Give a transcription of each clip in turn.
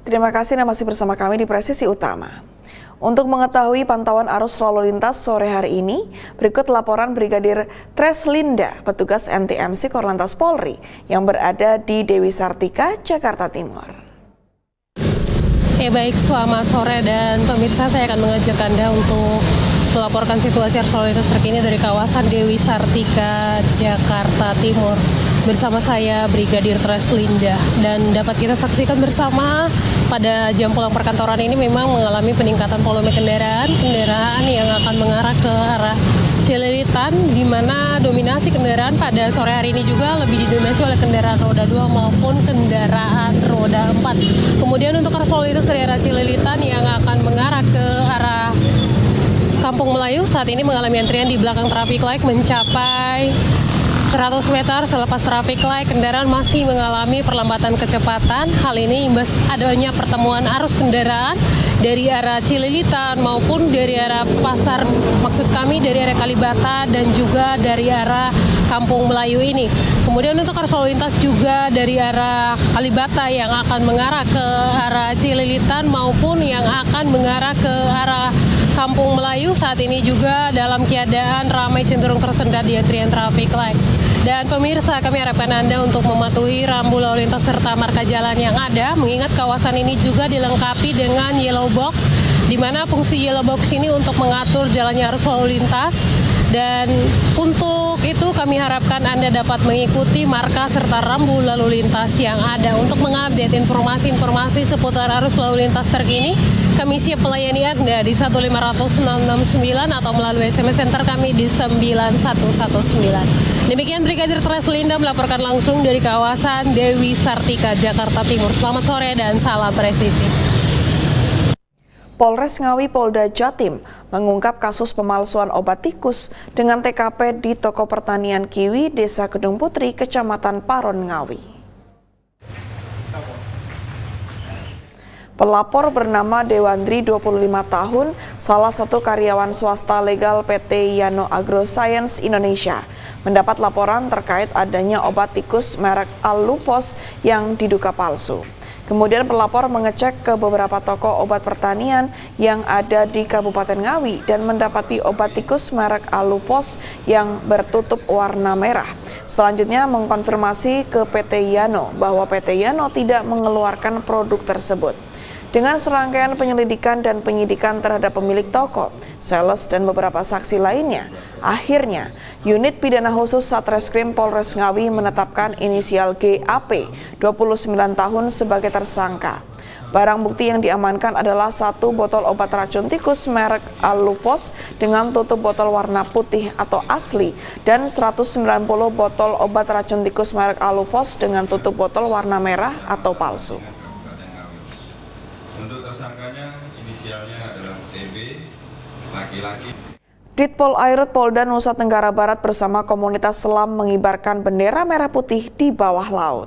Terima kasih Anda masih bersama kami di Presisi Utama. Untuk mengetahui pantauan arus lalu lintas sore hari ini, berikut laporan Brigadir Treslinda, petugas NTMC Korlantas Polri yang berada di Dewi Sartika, Jakarta Timur. Baik, selamat sore dan pemirsa, saya akan mengajak Anda untuk melaporkan situasi arus lalu lintas terkini dari kawasan Dewi Sartika, Jakarta Timur. Bersama saya Brigadir Treslinda, dan dapat kita saksikan bersama pada jam pulang perkantoran ini memang mengalami peningkatan volume kendaraan yang akan mengarah ke arah Cililitan, di mana dominasi kendaraan pada sore hari ini juga lebih didominasi oleh kendaraan roda 2 maupun kendaraan roda 4. Kemudian untuk arus lalu lintas dari arah Cililitan yang akan mengarah ke arah Kampung Melayu saat ini mengalami antrian di belakang traffic light mencapai 100 meter. Selepas traffic light, kendaraan masih mengalami perlambatan kecepatan. Hal ini imbas adanya pertemuan arus kendaraan dari arah Cililitan maupun dari arah pasar, maksud kami dari arah Kalibata dan juga dari arah Kampung Melayu ini. Kemudian untuk arus lalu lintas juga dari arah Kalibata yang akan mengarah ke arah Cililitan maupun yang akan mengarah ke arah Kampung Melayu saat ini juga dalam keadaan ramai cenderung tersendat di antrian traffic light. Dan pemirsa, kami harapkan Anda untuk mematuhi rambu lalu lintas serta marka jalan yang ada, mengingat kawasan ini juga dilengkapi dengan yellow box, di mana fungsi yellow box ini untuk mengatur jalannya arus lalu lintas. Dan untuk itu kami harapkan Anda dapat mengikuti marka serta rambu lalu lintas yang ada. Untuk mengupdate informasi-informasi seputar arus lalu lintas terkini, kami siap melayani Anda di 1500669 atau melalui SMS Center kami di 9119. Demikian Brigadir Treslinda melaporkan langsung dari kawasan Dewi Sartika, Jakarta Timur. Selamat sore dan salam presisi. Polres Ngawi Polda Jatim mengungkap kasus pemalsuan obat tikus dengan TKP di toko pertanian kiwi Desa Kedung Putri, Kecamatan Paron, Ngawi. Pelapor bernama Dewandri, 25 tahun, salah satu karyawan swasta legal PT Yano Agroscience Indonesia, mendapat laporan terkait adanya obat tikus merek Alluvos yang diduga palsu. Kemudian pelapor mengecek ke beberapa toko obat pertanian yang ada di Kabupaten Ngawi dan mendapati obat tikus merek Alluvos yang bertutup warna merah. Selanjutnya mengkonfirmasi ke PT Yano bahwa PT Yano tidak mengeluarkan produk tersebut. Dengan serangkaian penyelidikan dan penyidikan terhadap pemilik toko, sales, dan beberapa saksi lainnya, akhirnya unit pidana khusus Satreskrim Polres Ngawi menetapkan inisial GAP, 29 tahun sebagai tersangka. Barang bukti yang diamankan adalah 1 botol obat racun tikus merek Alluvos dengan tutup botol warna putih atau asli dan 190 botol obat racun tikus merek Alluvos dengan tutup botol warna merah atau palsu. Untuk tersangkanya inisialnya adalah TB, laki-laki. Ditpol Airut Polda Nusa Tenggara Barat bersama komunitas selam mengibarkan bendera merah putih di bawah laut.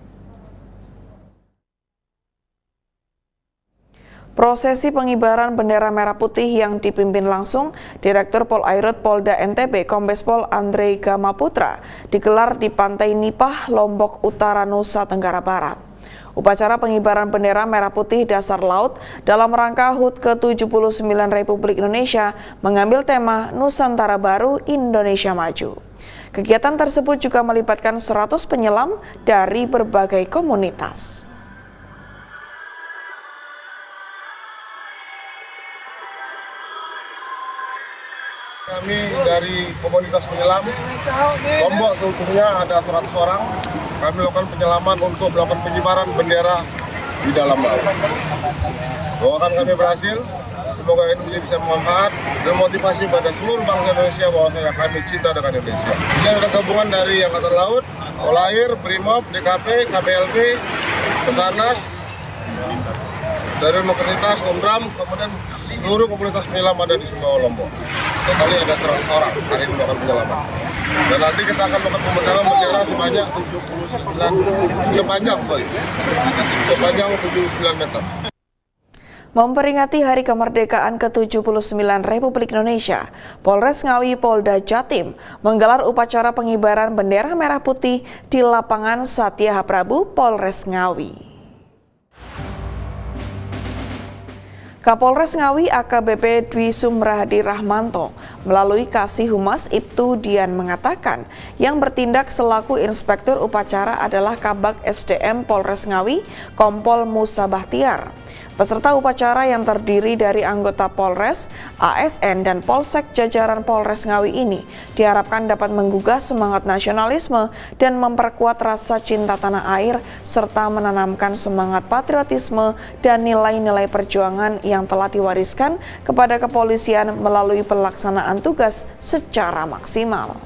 Prosesi pengibaran bendera merah putih yang dipimpin langsung Direktur Pol Airut Polda NTB Kombes Pol Andre Gamaputra digelar di Pantai Nipah, Lombok Utara, Nusa Tenggara Barat. Upacara pengibaran bendera merah putih dasar laut dalam rangka HUT ke-79 Republik Indonesia mengambil tema Nusantara Baru Indonesia Maju. Kegiatan tersebut juga melibatkan 100 penyelam dari berbagai komunitas. Kami dari komunitas penyelam Lombok seutuhnya ada 100 orang. Kami lakukan penyelaman untuk melakukan pengibaran bendera di dalam laut. Doakan kami berhasil, semoga ini bisa bermanfaat dan motivasi pada seluruh bangsa Indonesia bahwasanya kami cinta dengan Indonesia. Ini ada gabungan dari Angkatan Laut, Polair, Brimob, DKP, KPLP, Basarnas, dari Universitas, Omdram, kemudian seluruh komunitas penyelam ada di semua Lombok. Kali ada 100 orang hari ini melakukan penyelaman. Dan nanti kita akan melakukan pemegangan bendera sebanyak 79 meter. Memperingati Hari Kemerdekaan ke-79 Republik Indonesia, Polres Ngawi Polda Jatim menggelar upacara pengibaran bendera merah putih di lapangan Satya Prabu, Polres Ngawi. Kapolres Ngawi AKBP Dwi Sumrahadi Rahmanto melalui Kasih Humas Ibtu Dian mengatakan yang bertindak selaku inspektur upacara adalah Kabag SDM Polres Ngawi Kompol Musa Bahtiar. Peserta upacara yang terdiri dari anggota Polres, ASN, dan Polsek jajaran Polres Ngawi ini diharapkan dapat menggugah semangat nasionalisme dan memperkuat rasa cinta tanah air serta menanamkan semangat patriotisme dan nilai-nilai perjuangan yang telah diwariskan kepada kepolisian melalui pelaksanaan tugas secara maksimal.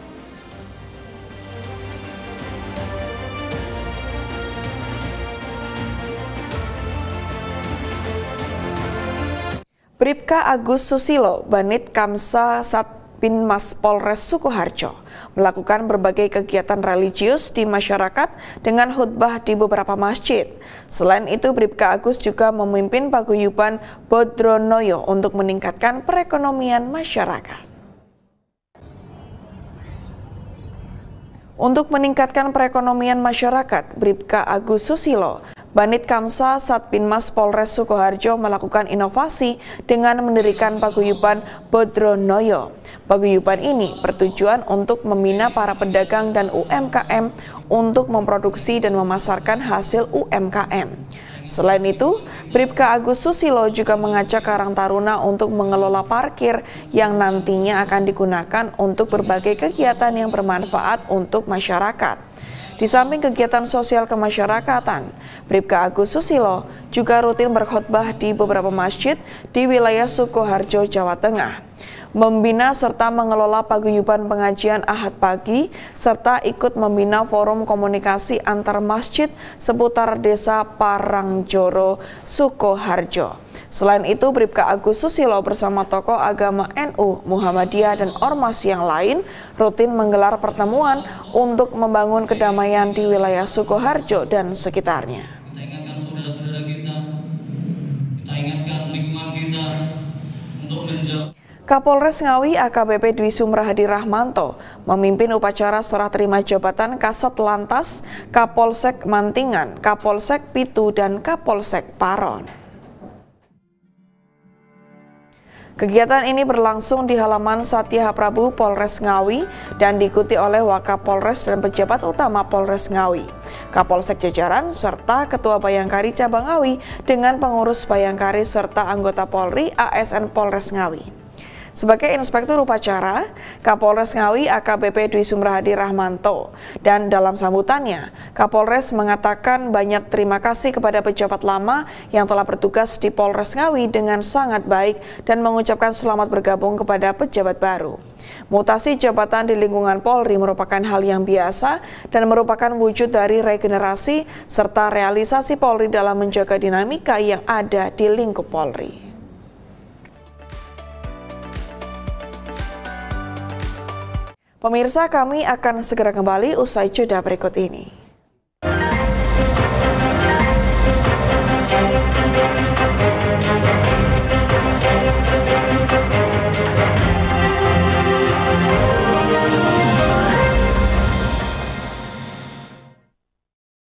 Bribka Agus Susilo, Banit Kamsa Satbinmas Polres Sukoharjo, melakukan berbagai kegiatan religius di masyarakat dengan khutbah di beberapa masjid. Selain itu, Bribka Agus juga memimpin paguyuban Bodronoyo untuk meningkatkan perekonomian masyarakat. Untuk meningkatkan perekonomian masyarakat, Bribka Agus Susilo, Banit Kamsa Satbinmas Polres Sukoharjo melakukan inovasi dengan mendirikan paguyuban Bodronoyo. Paguyuban ini bertujuan untuk membina para pedagang dan UMKM untuk memproduksi dan memasarkan hasil UMKM. Selain itu, Bribka Agus Susilo juga mengajak Karang Taruna untuk mengelola parkir yang nantinya akan digunakan untuk berbagai kegiatan yang bermanfaat untuk masyarakat. Di samping kegiatan sosial kemasyarakatan, Bribka Agus Susilo juga rutin berkhutbah di beberapa masjid di wilayah Sukoharjo, Jawa Tengah. Membina serta mengelola paguyuban pengajian Ahad pagi, serta ikut membina forum komunikasi antar masjid seputar desa Parangjoro, Sukoharjo. Selain itu, Bribka Agus Susilo bersama tokoh agama NU, Muhammadiyah, dan ormas yang lain rutin menggelar pertemuan untuk membangun kedamaian di wilayah Sukoharjo dan sekitarnya. Kita ingatkan saudara-saudara kita ingatkan lingkungan kita untuk menjaga. Kapolres Ngawi AKBP Dwi Sumrahadi Rahmanto memimpin upacara serah terima jabatan Kasat Lantas, Kapolsek Mantingan, Kapolsek Pitu, dan Kapolsek Paron. Kegiatan ini berlangsung di halaman Satya Prabu Polres Ngawi dan diikuti oleh Wakapolres dan pejabat utama Polres Ngawi, Kapolsek jajaran, serta Ketua Bayangkari Cabang Ngawi dengan pengurus Bayangkari serta anggota Polri ASN Polres Ngawi. Sebagai inspektur upacara, Kapolres Ngawi AKBP Dwi Sumrahadi Rahmanto, dan dalam sambutannya, Kapolres mengatakan banyak terima kasih kepada pejabat lama yang telah bertugas di Polres Ngawi dengan sangat baik dan mengucapkan selamat bergabung kepada pejabat baru. Mutasi jabatan di lingkungan Polri merupakan hal yang biasa dan merupakan wujud dari regenerasi serta realisasi Polri dalam menjaga dinamika yang ada di lingkup Polri. Pemirsa, kami akan segera kembali usai jeda berikut ini.